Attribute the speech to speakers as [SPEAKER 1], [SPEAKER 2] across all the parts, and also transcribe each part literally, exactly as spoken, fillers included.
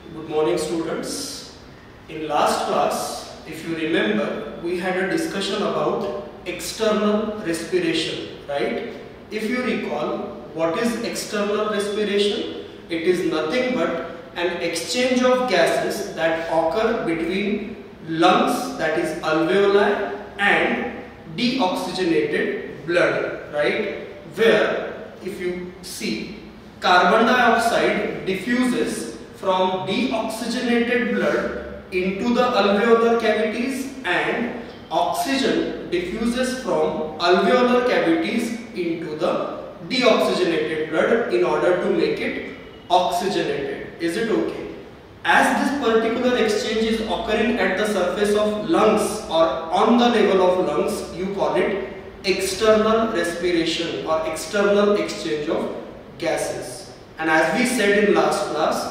[SPEAKER 1] Good morning, students. In last class, if you remember, we had a discussion about external respiration, right? If you recall, what is external respiration? It is nothing but an exchange of gases that occur between lungs, that is alveoli, and deoxygenated blood, right? Where, if you see, carbon dioxide diffuses from deoxygenated blood into the alveolar cavities and oxygen diffuses from alveolar cavities into the deoxygenated blood in order to make it oxygenated. Is it okay? As this particular exchange is occurring at the surface of lungs or on the level of lungs, you call it external respiration or external exchange of gases. And as we said in last class,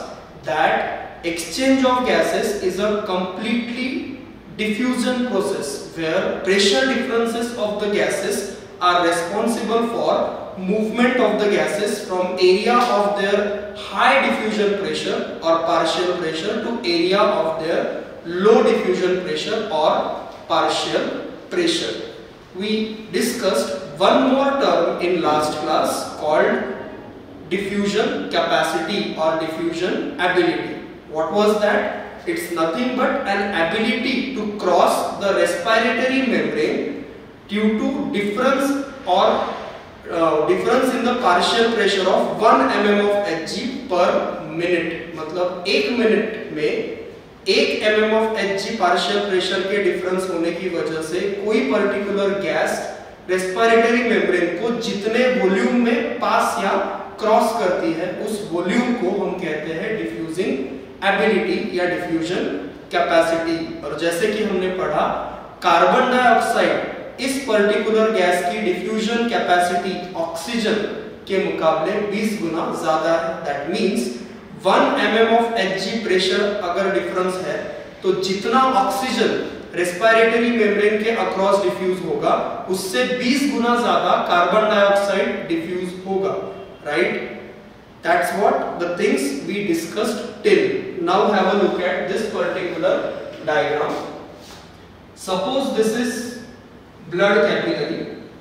[SPEAKER 1] that exchange of gases is a completely diffusion process where pressure differences of the gases are responsible for movement of the gases from area of their high diffusion pressure or partial pressure to area of their low diffusion pressure or partial pressure. We discussed one more term in last class called diffusion capacity or diffusion ability. What was that? It's nothing but an ability to cross the respiratory membrane due to difference or uh, difference in the partial pressure of one millimeter of Hg per minute. मतलब एक minute में एक mm of Hg partial pressure के difference होने की वजह से कोई particular gas respiratory membrane को जितने वॉल्यूम में पास या क्रॉस करती है उस वॉल्यूम को हम कहते हैं डिफ्यूजिंग एबिलिटी या डिफ्यूजन कैपेसिटी। और जैसे कि हमने पढ़ा, कार्बन डाइऑक्साइड इस पर्टिकुलर गैस की डिफ्यूजन कैपेसिटी ऑक्सीजन के मुकाबले बीस गुना ज्यादा है। That means one mm of Hg pressure अगर डिफरेंस है तो जितना ऑक्सीजन रेस्पिरेटरी मेम्ब्रेन के अक्रॉस डिफ्यूज होगा उससे बीस गुना ज्यादा कार्बन डाइऑक्साइड डिफ्यूज होगा, right? That's what the things we discussed till now. Have a look at this particular diagram. Suppose this is blood capillary,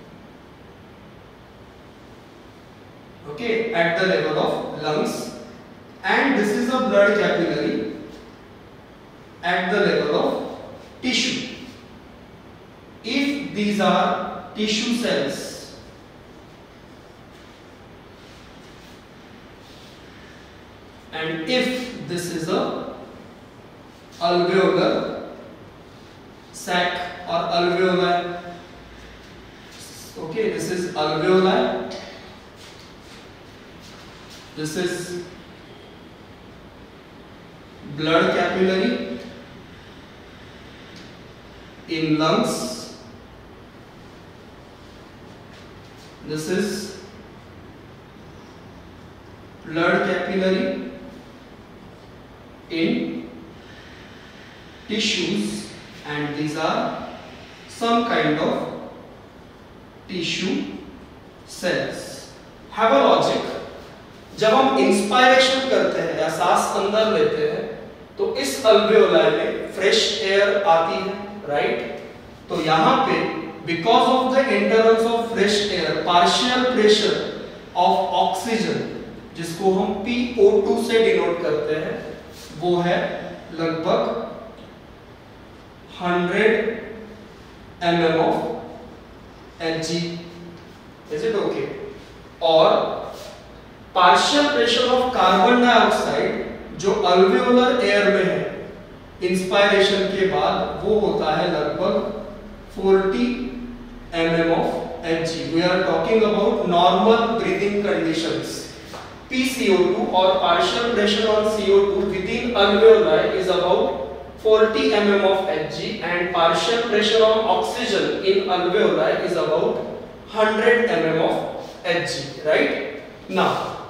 [SPEAKER 1] okay, at the level of lungs, and this is a blood capillary at the level of tissue. If these are tissue cells and if this is a alveolar sac or alveoli, okay, this is alveoli, this is blood capillary in lungs, this is blood capillary in tissues, and these are some kind of tissue cells. Have a logic. जब हम inspiration करते हैं या सांस अंदर लेते हैं तो इस अल्वेओलाई में फ्रेश एयर आती है, राइट? तो यहाँ पे because of the entrance of fresh air partial pressure of oxygen, जिसको हम P O टू से डिनोट करते हैं, वो है लगभग hundred mm of Hg. Is it okay? और partial pressure of carbon dioxide जो अल्वेओलर एयर में है इंस्पायरेशन के बाद वो होता है लगभग forty mm of Hg. We are talking about normal breathing conditions. P C O two or partial pressure on C O two within alveoli is about forty mm of Hg and partial pressure on oxygen in alveoli is about one hundred mm of Hg, right? Now,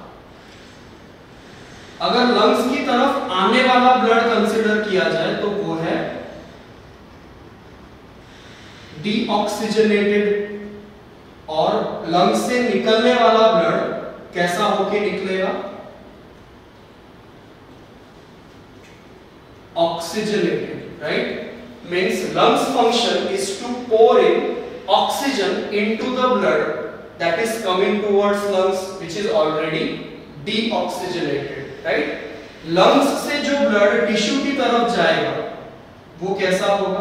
[SPEAKER 1] अगर lungs की तरफ आने वाला blood consider किया जाए तो वो है डीऑक्सीजनेटेड, और लंग्स से निकलने वाला ब्लड कैसा होके निकलेगा? oxygenated, right? Means lungs function is to pour in oxygen into the blood that is coming towards lungs, which is already deoxygenated, right? lungs से जो ब्लड टिश्यू की तरफ जाएगा वो कैसा होगा?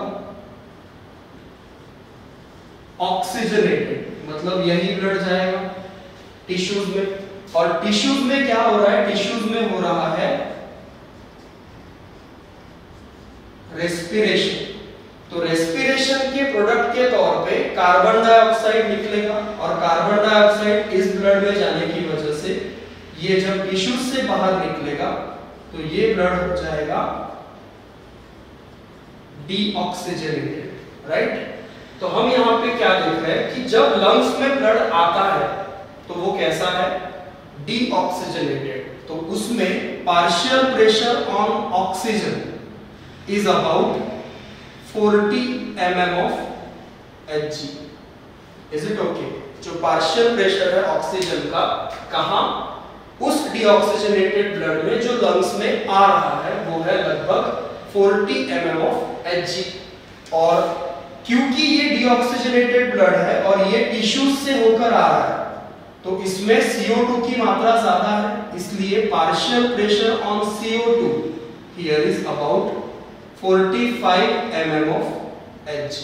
[SPEAKER 1] ऑक्सीजनेटेड, मतलब यही ब्लड जाएगा टिश्यूज में, और टिश्यूज में क्या हो रहा है? टिश्यूज में हो रहा है रेस्पिरेशन। तो रेस्पिरेशन के प्रोडक्ट के तौर पे कार्बन डाइऑक्साइड निकलेगा, और कार्बन डाइऑक्साइड इस ब्लड में जाने की वजह से ये जब टिश्यूज से बाहर निकलेगा तो ये ब्लड हो जाएगा डीऑक्सीजनेटेड, राइट? तो हम यहाँ पे क्या देख रहे हैं कि जब लंग्स में ब्लड आता है तो वो कैसा है? डीऑक्सीजनेटेड। तो उसमें partial pressure on oxygen is about forty millimeters of Hg. Is it okay? जो पार्शियल प्रेशर है ऑक्सीजन का, कहां? उस डीऑक्सीजनेटेड ब्लड में जो लंग्स में आ रहा है वो है लगभग forty millimeters of Hg। और क्योंकि ये डीऑक्सीजनेटेड ब्लड है और ये टिश्यूज से होकर आ रहा है तो इसमें C O टू की मात्रा ज्यादा है, इसलिए partial pressure on C O two here is about forty-five millimeters of Hg.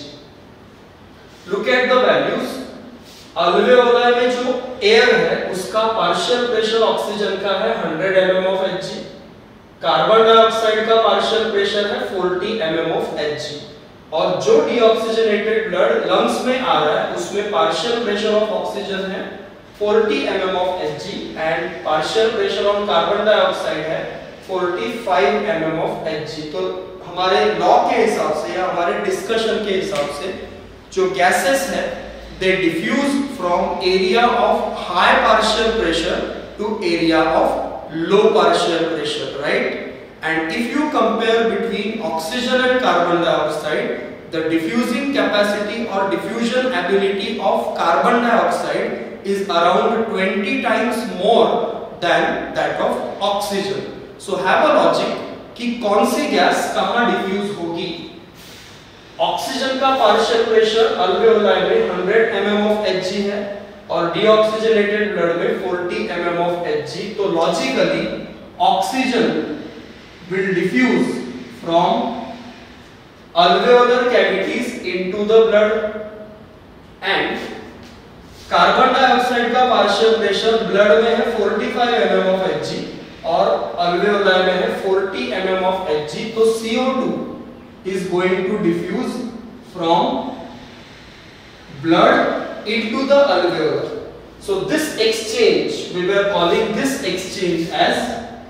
[SPEAKER 1] Look at the values. अल्वेओलाई में जो एयर है उसका पार्शियल प्रेशर ऑक्सीजन का है one hundred millimeters of Hg, carbon dioxide का पार्शियल प्रेशर है forty millimeters of Hg, और जो डीऑक्सीजनेटेड ब्लड लंग्स में आ रहा है उसमें पार्शियल प्रेशर ऑफ ऑक्सीजन है forty millimeters of Hg and partial pressure on carbon dioxide है forty-five millimeters of Hg। तो हमारे लॉ के हिसाब से या हमारे डिस्कशन के हिसाब से जो गैसेस है they diffuse from area of high partial pressure to area of low partial pressure, right? And if you compare between oxygen and carbon dioxide, the diffusing capacity और diffusion ability of carbon dioxide is around twenty times more than that of oxygen. So have a logic कि कौन सी गैस कहां diffuse होगी। Oxygen का partial pressure alveoli में one hundred millimeters of Hg है और डीऑक्सीजनेटेड ब्लड में forty millimeters of Hg। तो logically oxygen will diffuse from alveolar cavities into the blood, and carbon dioxide का पार्शियल प्रेशर ब्लड में है forty-five millimeters of Hg और alveoli में है forty millimeters of Hg। तो C O two is going to diffuse from blood into the alveolar. So this exchange, we were calling this exchange as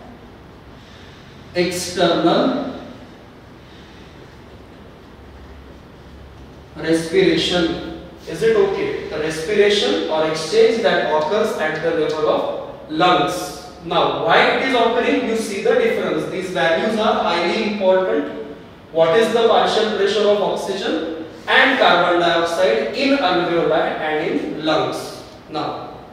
[SPEAKER 1] external respiration. Is it okay? The respiration or exchange that occurs at the level of lungs. Now, why it is occurring? You see the difference. These values are highly important. What is the partial pressure of oxygen and carbon dioxide in alveoli and in lungs? Now,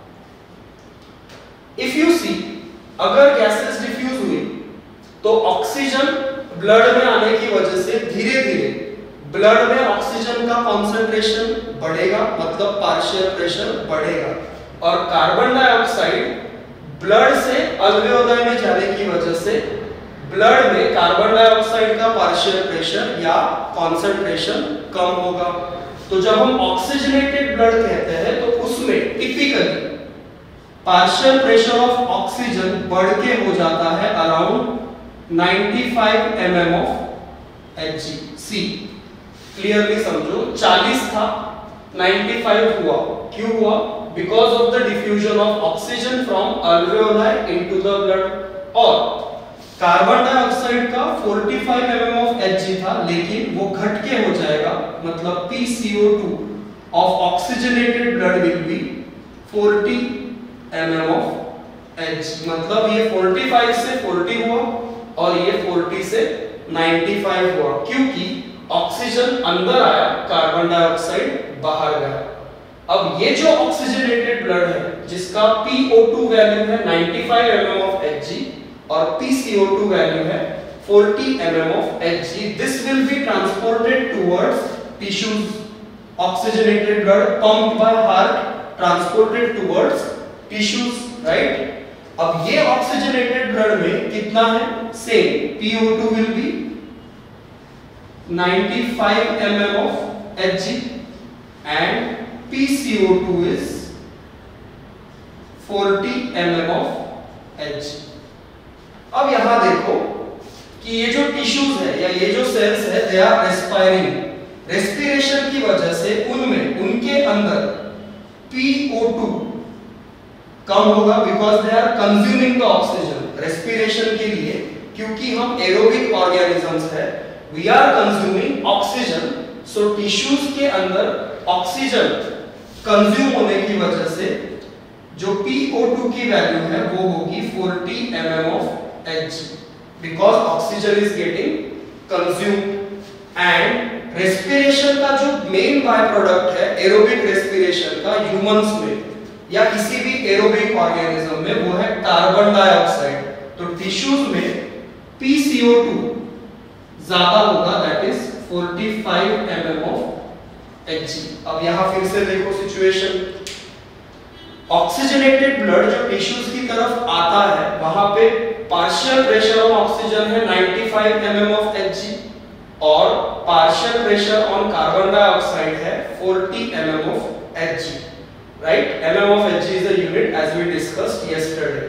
[SPEAKER 1] if you see, अगर gases diffuse हुई तो oxygen blood में आने की वजह से धीरे धीरे ब्लड में ऑक्सीजन का कॉन्सेंट्रेशन बढ़ेगा, मतलब पार्शियल प्रेशर बढ़ेगा, और कार्बन डाइऑक्साइड ब्लड से अल्वेओलाई में जाने की वजह से ब्लड में कार्बन डाइऑक्साइड का पार्शियल प्रेशर या कॉन्सेंट्रेशन कम होगा। तो जब हम ऑक्सीजनेटेड ब्लड कहते हैं तो उसमें typically partial pressure of oxygen बढ़ के हो जाता है around ninety-five millimeters of Hg। See clearly समझो, चालीस था ninety-five हुआ, क्यों हुआ? Because of the diffusion of oxygen from alveoli into the blood, और कार्बन डाइऑक्साइड का forty-five millimeters of Hg था लेकिन वो घट के हो जाएगा, मतलब P C O two of oxygenated blood will be forty millimeters of Hg। मतलब ये forty-five से forty हुआ और ये forty से ninety-five हुआ, क्योंकि ऑक्सीजन अंदर आया, कार्बन डाइऑक्साइड बाहर गया। अब ये जो ऑक्सीजनेटेड ब्लड है जिसका P O टू वैल्यू है ninety-five millimeters of Hg और P C O two value है forty millimeters of Hg. This will be transported towards tissues. Oxygenated blood pumped by heart transported towards tissues, right? अब ये oxygenated blood में कितना है? Same. P O two will be ninety-five millimeters of Hg and P C O two is forty millimeters of Hg. अब यहां देखो कि ये जो टिश्यूज है या ये जो सेल्स है, दे आर रेस्पायरिंग. रेस्पिरेशन की वजह से उनमें उनके अंदर P O two कम होगा because they are consuming the oxygen. Respiration के लिए, क्योंकि हम एरोबिक ऑर्गेनिजम्स है, we are consuming oxygen. So tissues के अंदर ऑक्सीजन कंज्यूम होने की वजह से जो P O two की वैल्यू है वो होगी forty millimeters of Hg because oxygen is getting consumed. And respiration का जो मेन बाय प्रोडक्ट है एरोबिक रेस्पिरेशन का ह्यूमंस में या किसी भी एरोबिक ऑर्गेनिज्म में, वो है कार्बन डाइऑक्साइड. तो टिश्यूज में P C O two ज्यादा होगा, that is forty-five millimeters of Hg. अब यहां फिर से देखो सिचुएशन. ऑक्सीजनेटेड ब्लड जो टिश्यूज की तरफ आता है वहां पे पार्शियल प्रेशर ऑन ऑक्सीजन है ninety-five millimeters of Hg और partial pressure on carbon dioxide है forty millimeters of Hg, right? mm of Hg is a unit as we discussed yesterday.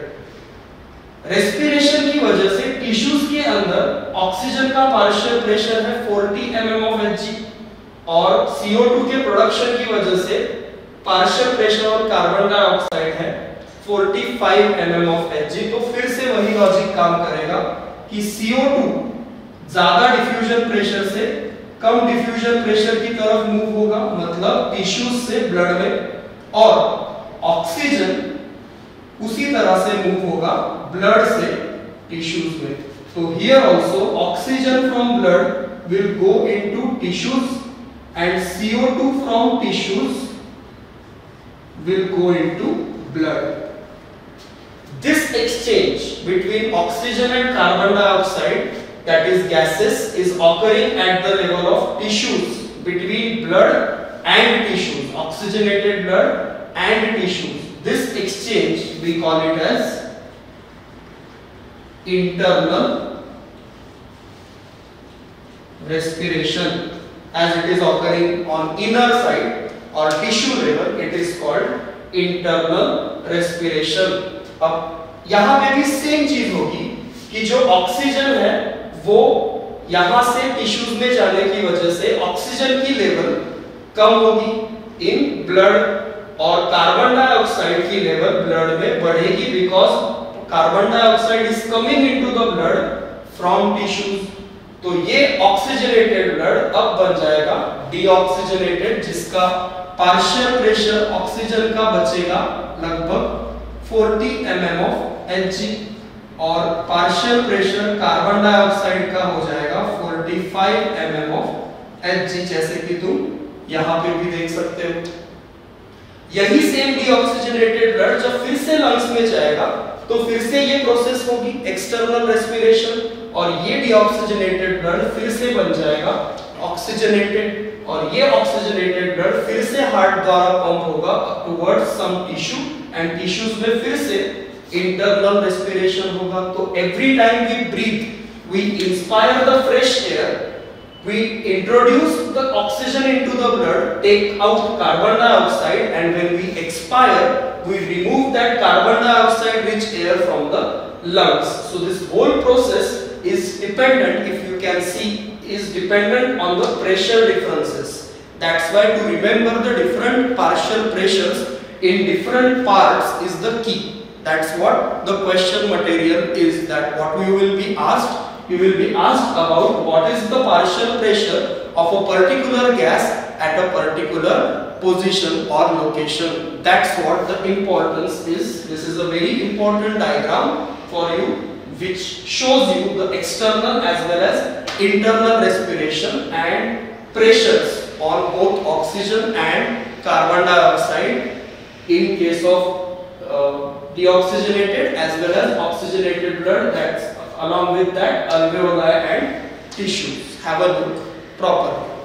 [SPEAKER 1] Respiration की वजह से टिश्यूज के अंदर ऑक्सीजन का partial pressure है forty millimeters of Hg और C O two के प्रोडक्शन की वजह से partial pressure on carbon dioxide है forty-five millimeters of Hg. तो फिर से वही लॉजिक काम करेगा कि C O two ज्यादा डिफ्यूजन प्रेशर से कम डिफ्यूजन प्रेशर की तरफ मूव होगा, मतलब टिश्यूज से ब्लड में, और ऑक्सीजन उसी तरह से मूव होगा ब्लड से टिश्यूज में. तो here also oxygen from blood will go into tissues and C O two from tissues will go into blood. This exchange between oxygen and carbon dioxide, that is gases, is occurring at the level of tissues, between blood and tissues, oxygenated blood and tissues. This exchange we call it as internal respiration. As it is occurring on inner side or tissue level, it is called internal respiration. अब यहाँ पे भी same चीज होगी कि जो oxygen है वो यहाँ से टिश्यूज में जाने की वजह से ऑक्सीजन की लेवल कम होगी इन ब्लड और कार्बन डाइऑक्साइड की लेवल ब्लड में बढ़ेगी because carbon dioxide is coming into the blood from tissues. तो ये ऑक्सीजनेटेड ब्लड अब बन जाएगा डीऑक्सीजनेटेड, जिसका पार्शियल प्रेशर ऑक्सीजन का बचेगा लगभग forty millimeters of Hg और पार्शियल प्रेशर कार्बन डाइऑक्साइड का हो जाएगा forty-five millimeters of Hg, जैसे कि तुम यहाँ पे भी देख सकते हो. यही सेम डीऑक्सीजनेटेड ब्लड जब फिर से लंग्स में जाएगा तो फिर से ये प्रोसेस होगी एक्सटर्नल रेस्पिरेशन और ये डीऑक्सीजनेटेड ब्लड फिर से बन जाएगा ऑक्सीजनेटेड, और ये ऑक्सीजनेटेड ब्लड फिर से हार्ट द्वारा पंप होगा towards some tissue and tissues में फिर से इंटरनल रेस्पिरेशन होगा. तो every time we breathe we inspire the fresh air, we introduce the oxygen into the blood, take out carbon dioxide, and when we expire we remove that carbon dioxide rich air from the lungs. So this whole process is dependent, if you can see, is dependent on the pressure differences. That's why to remember the different partial pressures in different parts is the key. That's what the question material is, that what we will be asked. You will be asked about what is the partial pressure of a particular gas at a particular position or location. That's what the importance is. This is a very important diagram for you which shows you the external as well as internal respiration and pressures on both oxygen and carbon dioxide in case of uh, deoxygenated as well as oxygenated blood. That's along with that alveoli and tissues. Have a look properly.